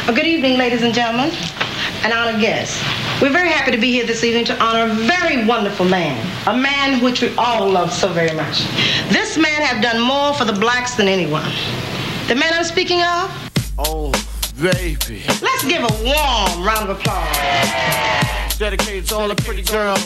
Well, good evening, ladies and gentlemen, and honored guests. We're very happy to be here this evening to honor a very wonderful man, a man which we all love so very much. This man has done more for the blacks than anyone. The man I'm speaking of? Oh, baby. Let's give a warm round of applause. Dedicated to all the pretty girls,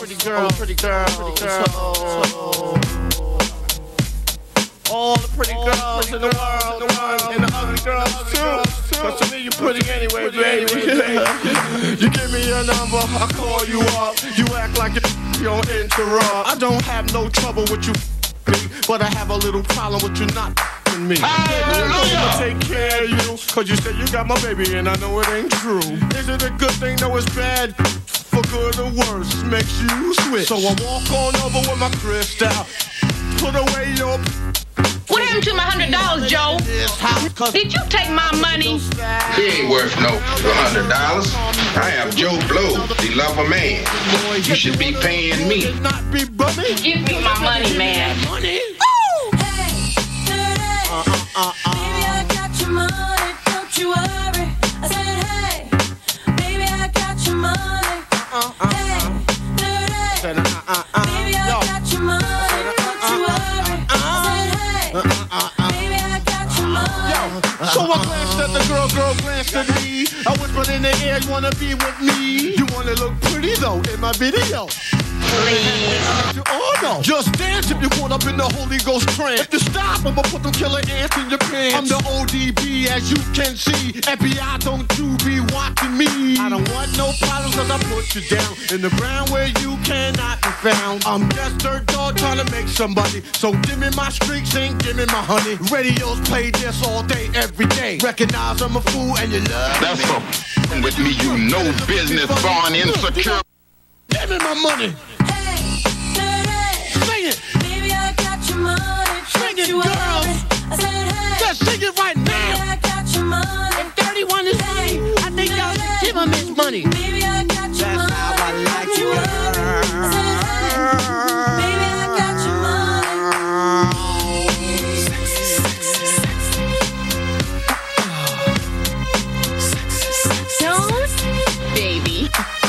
all the pretty girls in the world, and the ugly girls too. But to me, you're pretty anyway, baby. You give me your number, I call you up. You act like you don't interrupt. I don't have no trouble with you, but I have a little problem with you not me. I'ma take care of you, cause you said you got my baby and I know it ain't true. Is it a good thing? No, it's bad. For good or worse, makes you switch. So I walk on over with my crystal. Put away your... What happened to my $100, Joe? Did you take my money? He ain't worth no $100. I am Joe Blow, the lover man. You should be paying me. Give me my money, man. Baby, I got your money, don't you worry. I said, hey, baby, I got your money. Hey, dirty. Baby, I got your money, don't you worry. I said, hey, baby, I got your money. So I glanced at the girl glanced at me. I whispered in the air, you wanna be with me? You wanna look pretty though in my video. Oh no, just dance if you're caught up in the Holy Ghost trance. If you stop, I'ma put them killer ants in your pants. I'm the ODB, as you can see. FBI, don't you be watching me. I don't want no problems, cause I put you down in the ground where you cannot be found. I'm just dirt dog trying to make somebody. So give me my streaks and give me my honey. Radios play this all day, every day. Recognize I'm a fool and you love me. That's so with me, you know business, born insecure. Give me my money. Sing it. Baby, I got your money. Sing it, girls. I said, hey. Just sing it right now. Baby, I got your money. If 31 is money, I think y'all should give him his money. Baby, I got your money. That's how I like you, girl. I said, hey. Baby, I got your money. Sexy, sexy, sexy. Don't, baby.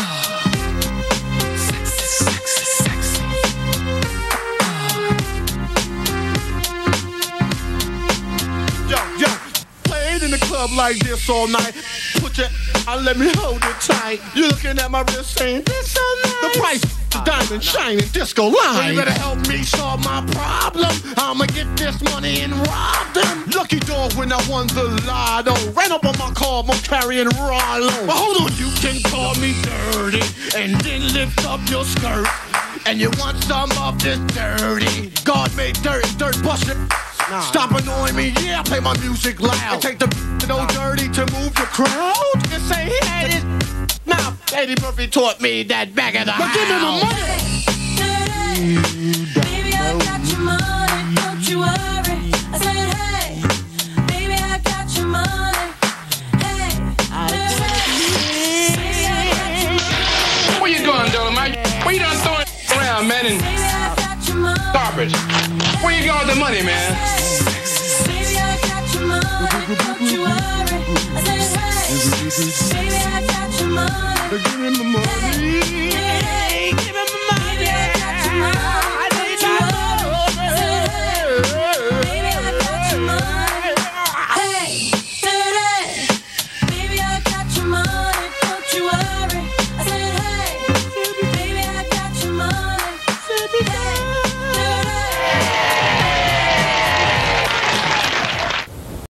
Like this all night. Put your let me hold it tight. You looking at my wrist saying this so nice. The price, the diamond shining disco line. So you better help me solve my problem. I'ma get this money and rob them. Lucky dog when I won the lotto. Ran up on my car, I'm carrying Rollo. But hold on, you can call me dirty and then lift up your skirt. And you want some of this dirty. God made dirt, dirt bust it. Stop annoying me, yeah, play my music loud. And take the no dirty to move the crowd. And say, hey, this now, Eddie Murphy taught me that back of the house. But give me my money. Baby, I got your money, don't you worry. I said, hey, baby, I got your money. Hey, Where you going, Dolomite? Where you done throwing around, man, and garbage? Where you going with the money, man? Baby, I got your money, don't you worry. I said, hey, baby, I got your money. Give me my money.